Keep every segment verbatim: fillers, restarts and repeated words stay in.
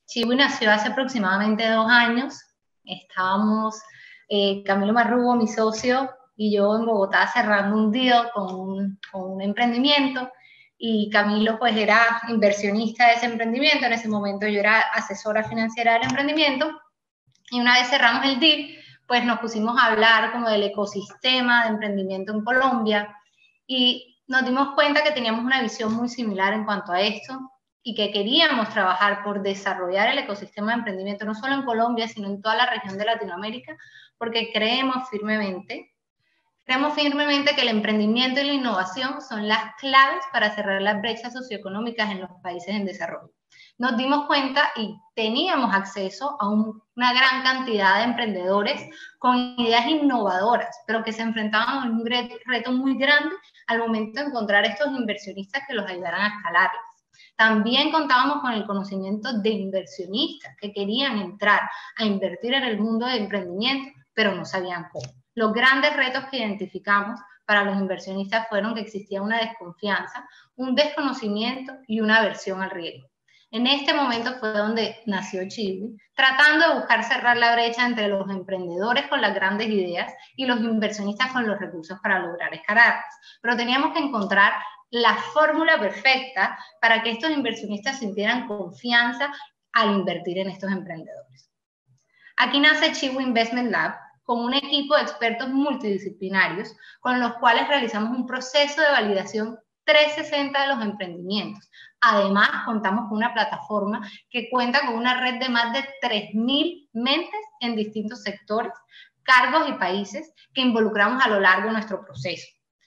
Chiwi nació hace aproximadamente dos años. Estábamos eh, Camilo Marrugo, mi socio, y yo en Bogotá cerrando un deal con un, con un emprendimiento, y Camilo pues era inversionista de ese emprendimiento. En ese momento yo era asesora financiera del emprendimiento, y una vez cerramos el deal, pues nos pusimos a hablar como del ecosistema de emprendimiento en Colombia, y nos dimos cuenta que teníamos una visión muy similar en cuanto a esto, y que queríamos trabajar por desarrollar el ecosistema de emprendimiento, no solo en Colombia, sino en toda la región de Latinoamérica, porque creemos firmemente, creemos firmemente que el emprendimiento y la innovación son las claves para cerrar las brechas socioeconómicas en los países en desarrollo. Nos dimos cuenta y teníamos acceso a un, una gran cantidad de emprendedores con ideas innovadoras, pero que se enfrentaban a un reto muy grande al momento de encontrar estos inversionistas que los ayudaran a escalarlas. También contábamos con el conocimiento de inversionistas que querían entrar a invertir en el mundo de emprendimiento, pero no sabían cómo. Los grandes retos que identificamos para los inversionistas fueron que existía una desconfianza, un desconocimiento y una aversión al riesgo. En este momento fue donde nació Chiwi, tratando de buscar cerrar la brecha entre los emprendedores con las grandes ideas y los inversionistas con los recursos para lograr escalarlas. Pero teníamos que encontrar la fórmula perfecta para que estos inversionistas sintieran confianza al invertir en estos emprendedores. Aquí nace Chiwi Investment Lab, con un equipo de expertos multidisciplinarios con los cuales realizamos un proceso de validación trescientos sesenta de los emprendimientos. Además, contamos con una plataforma que cuenta con una red de más de tres mil mentes en distintos sectores, cargos y países que involucramos a lo largo de nuestro proceso.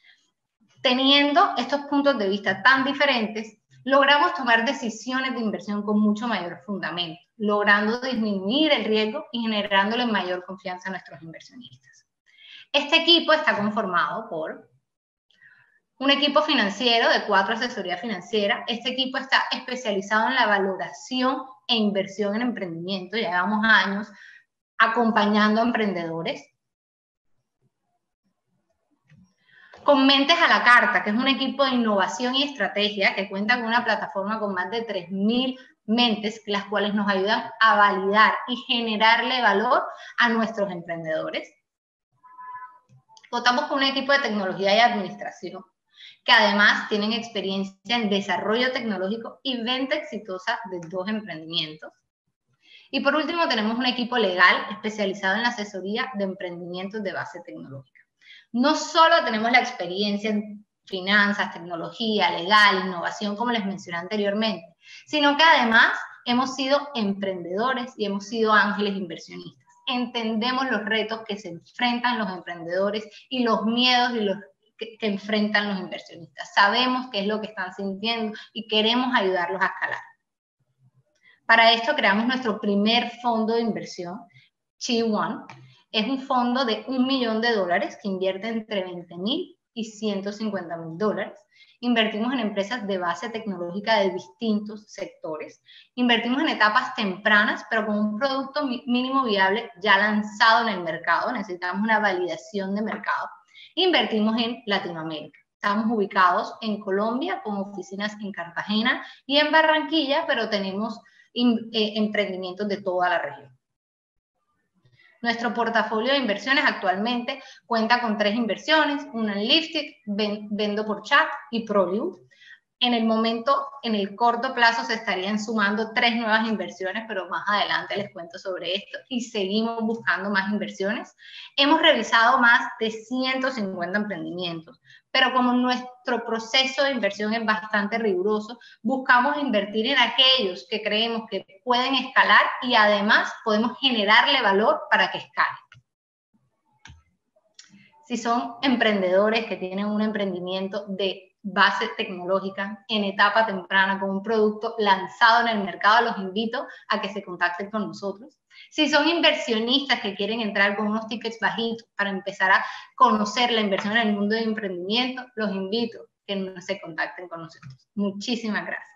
Teniendo estos puntos de vista tan diferentes, logramos tomar decisiones de inversión con mucho mayor fundamento, logrando disminuir el riesgo y generándole mayor confianza a nuestros inversionistas. Este equipo está conformado por un equipo financiero de cuatro asesorías financieras. Este equipo está especializado en la valoración e inversión en emprendimiento. Ya llevamos años acompañando a emprendedores. Con Mentes a la Carta, que es un equipo de innovación y estrategia que cuenta con una plataforma con más de tres mil mentes, las cuales nos ayudan a validar y generarle valor a nuestros emprendedores. Contamos con un equipo de tecnología y administración, que además tienen experiencia en desarrollo tecnológico y venta exitosa de dos emprendimientos. Y por último, tenemos un equipo legal especializado en la asesoría de emprendimientos de base tecnológica. No solo tenemos la experiencia en finanzas, tecnología, legal, innovación, como les mencioné anteriormente, sino que además hemos sido emprendedores y hemos sido ángeles inversionistas. Entendemos los retos que se enfrentan los emprendedores y los miedos y los que, que enfrentan los inversionistas. Sabemos qué es lo que están sintiendo y queremos ayudarlos a escalar. Para esto creamos nuestro primer fondo de inversión, Chiwi One. Es un fondo de un millón de dólares que invierte entre veinte mil y ciento cincuenta mil dólares. Invertimos en empresas de base tecnológica de distintos sectores. Invertimos en etapas tempranas, pero con un producto mínimo viable ya lanzado en el mercado. Necesitamos una validación de mercado. Invertimos en Latinoamérica. Estamos ubicados en Colombia con oficinas en Cartagena y en Barranquilla, pero tenemos eh, emprendimientos de toda la región. Nuestro portafolio de inversiones actualmente cuenta con tres inversiones, una en Liftic, Vendo por Chat y Proliud. En el momento, en el corto plazo, se estarían sumando tres nuevas inversiones, pero más adelante les cuento sobre esto y seguimos buscando más inversiones. Hemos revisado más de ciento cincuenta emprendimientos, pero como nuestro proceso de inversión es bastante riguroso, buscamos invertir en aquellos que creemos que pueden escalar y además podemos generarle valor para que escalen. Si son emprendedores que tienen un emprendimiento de base tecnológica en etapa temprana con un producto lanzado en el mercado, los invito a que se contacten con nosotros. Si son inversionistas que quieren entrar con unos tickets bajitos para empezar a conocer la inversión en el mundo de emprendimiento, los invito a que se contacten con nosotros. Muchísimas gracias.